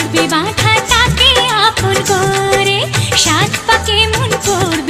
বাঁধা তাকে আপন করে, সাত পাকে মন পড়বে